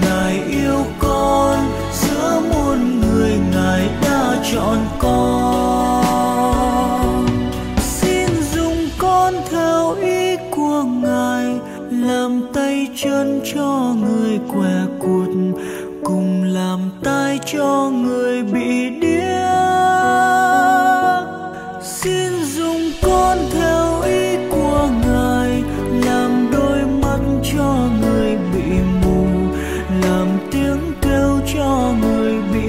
Ngài yêu con, giữa muôn người Ngài đã chọn con. Xin dùng con theo ý của Ngài, làm tay chân cho người què quặt, cùng làm tai cho người bị điếc. Xin dùng con theo ý của Ngài, làm đôi mắt cho người bị mù, làm tiếng kêu cho người bị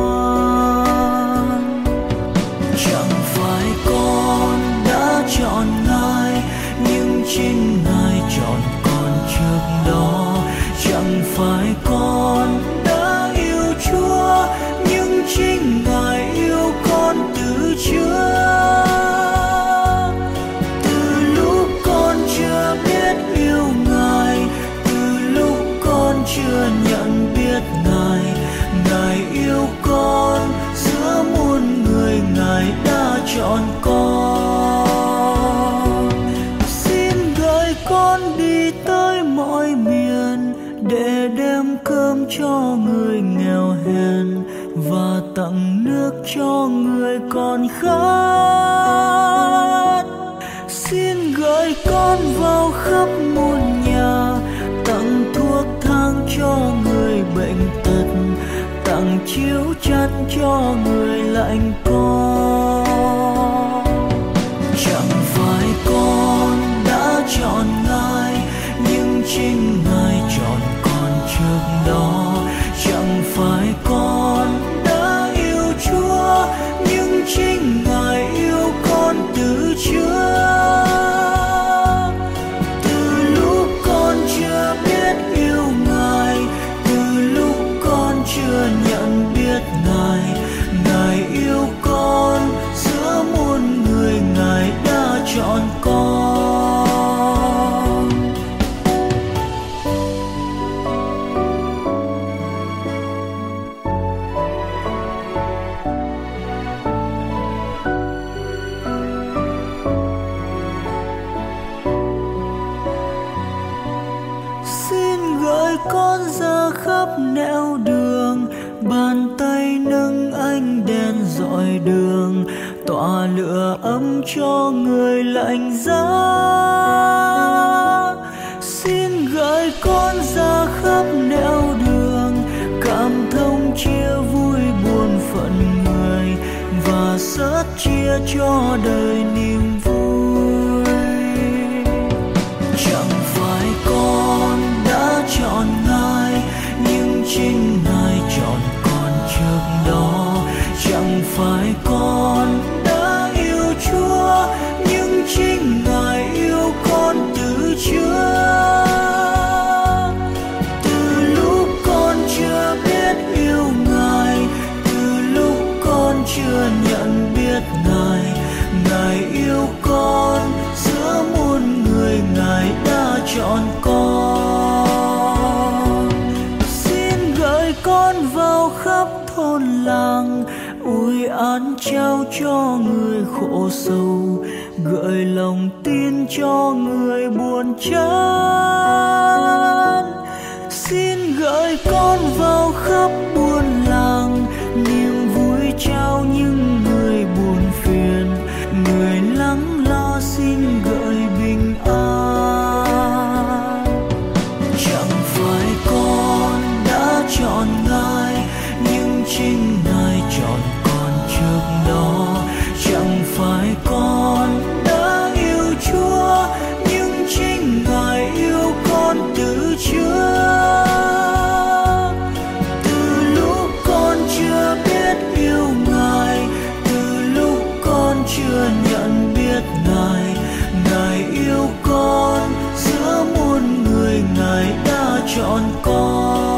oan. Chẳng phải con đã chọn Ngài, nhưng chính Ngài chọn con trước đó. Chẳng phải con đã yêu Chúa, nhưng chính Ngài yêu con từ trước. Từ lúc con chưa biết yêu Ngài, từ lúc con chưa nhận biết Ngài, Ngài yêu con, giữa muôn người Ngài đã chọn con. Xin gửi con đi tới mọi miền, để đem cơm cho người nghèo hèn, và tặng nước cho người còn khát. Xin gửi con vào khắp muôn nhà, tặng thuốc thang cho người bệnh tật, tặng chiếu chăn cho người lạnh co. Chẳng phải con đã chọn Ngài, nhưng chính Ngài chọn con trước đó. Chẳng phải con đã yêu Chúa, nhưng chính Ngài yêu con từ trước. Từ lúc con chưa biết yêu Ngài, từ lúc con chưa nhận biết Ngài, Ngài yêu con, giữa muôn người Ngài đã chọn con. Xin gửi con ra khắp nẻo đường, bàn tay nâng ánh đèn dọi đường, tỏa lửa ấm cho người lạnh giá. Xin gửi con ra khắp nẻo đường, cảm thông chia vui buồn phận người, và sớt chia cho đời niềm vui. Chẳng phải con đã chọn Ngài, nhưng chính Ngài chọn con trước đó. Chẳng phải con đã yêu Chúa, nhưng chính Ngài yêu con từ trước. Từ lúc con chưa biết yêu Ngài, từ lúc con chưa nhận biết Ngài, Ngài yêu con, giữa muôn người Ngài đã chọn con. Xin gửi con vào khắp thôn làng, ủi án trao cho người khổ sầu, gợi lòng tin cho người buồn chán. Xin gửi con vào khắp buôn làng, niềm vui trao những người buồn phiền, người lắng lo xin gợi bình an. Chẳng phải con đã chọn Ngài, nhưng chính Ngài chọn con trước đó. Chẳng phải con đã yêu Chúa, nhưng chính Ngài yêu con từ trước. Từ lúc con chưa biết yêu Ngài, từ lúc con chưa nhận biết Ngài, Ngài yêu con, giữa muôn người Ngài đã chọn con.